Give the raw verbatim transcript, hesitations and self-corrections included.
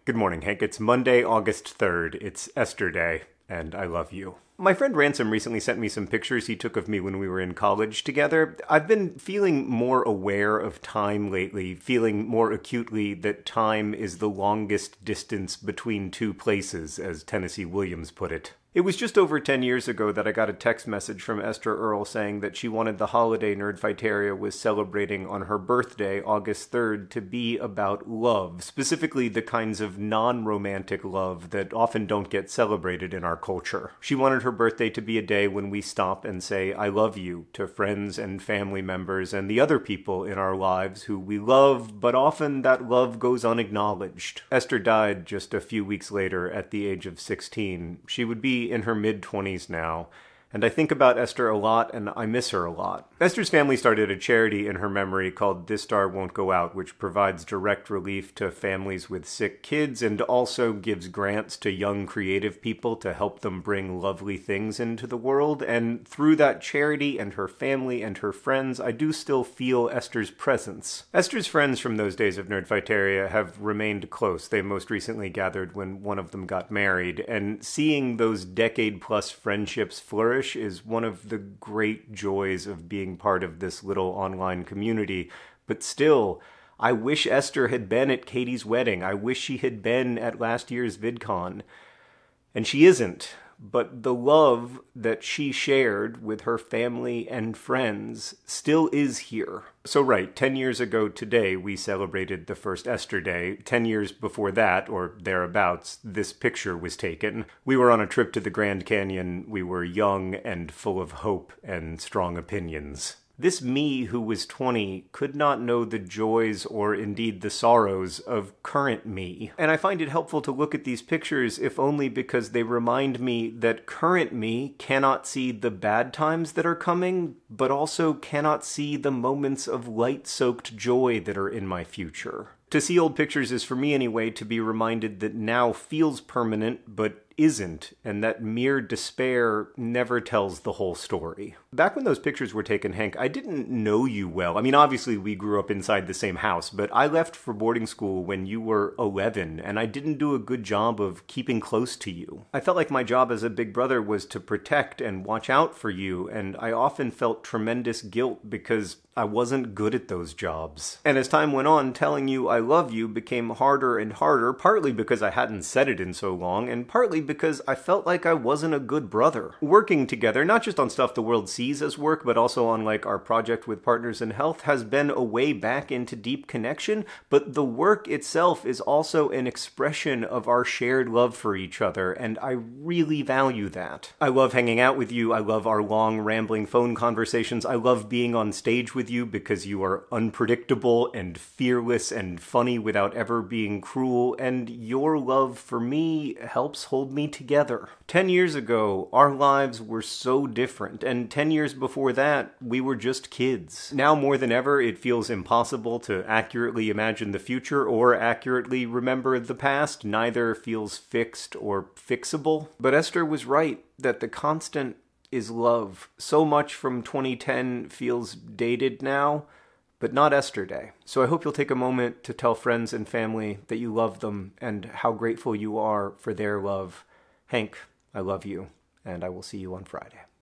Good morning, Hank. It's Monday, August third. It's Esther Day, and I love you. My friend Ransom recently sent me some pictures he took of me when we were in college together. I've been feeling more aware of time lately, feeling more acutely that time is the longest distance between two places, as Tennessee Williams put it. It was just over ten years ago that I got a text message from Esther Earle saying that she wanted the holiday Nerdfighteria was celebrating on her birthday, August third, to be about love, specifically the kinds of non-romantic love that often don't get celebrated in our culture. She wanted her birthday to be a day when we stop and say, I love you, to friends and family members and the other people in our lives who we love, but often that love goes unacknowledged. Esther died just a few weeks later at the age of sixteen. She would be in her mid-twenties now, and I think about Esther a lot, and I miss her a lot. Esther's family started a charity in her memory called This Star Won't Go Out, which provides direct relief to families with sick kids and also gives grants to young creative people to help them bring lovely things into the world. And through that charity and her family and her friends, I do still feel Esther's presence. Esther's friends from those days of Nerdfighteria have remained close. They most recently gathered when one of them got married, and seeing those decade-plus friendships flourish is one of the great joys of being part of this little online community. But still, I wish Esther had been at Katie's wedding. I wish she had been at last year's VidCon. And she isn't. But the love that she shared with her family and friends still is here. So right, ten years ago today, we celebrated the first Esther Day. Ten years before that, or thereabouts, this picture was taken. We were on a trip to the Grand Canyon. We were young and full of hope and strong opinions. This me who was twenty could not know the joys or indeed the sorrows of current me. And I find it helpful to look at these pictures, if only because they remind me that current me cannot see the bad times that are coming, but also cannot see the moments of light-soaked joy that are in my future. To see old pictures is, for me anyway, to be reminded that now feels permanent, but isn't, and that mere despair never tells the whole story. Back when those pictures were taken, Hank, I didn't know you well. I mean, obviously we grew up inside the same house, but I left for boarding school when you were eleven, and I didn't do a good job of keeping close to you. I felt like my job as a big brother was to protect and watch out for you, and I often felt tremendous guilt because I wasn't good at those jobs. And as time went on, telling you I love you became harder and harder, partly because I hadn't said it in so long, and partly because I felt like I wasn't a good brother. Working together, not just on stuff the world sees as work, but also on like our project with Partners in Health, has been a way back into deep connection, but the work itself is also an expression of our shared love for each other, and I really value that. I love hanging out with you, I love our long, rambling phone conversations, I love being on stage with you because you are unpredictable and fearless and funny without ever being cruel, and your love for me helps hold me together. Ten years ago, our lives were so different, and ten years before that, we were just kids. Now more than ever, it feels impossible to accurately imagine the future or accurately remember the past. Neither feels fixed or fixable. But Esther was right that the constant is love. So much from twenty ten feels dated now, but not Esther Day. So I hope you'll take a moment to tell friends and family that you love them and how grateful you are for their love. Hank, I love you, and I will see you on Friday.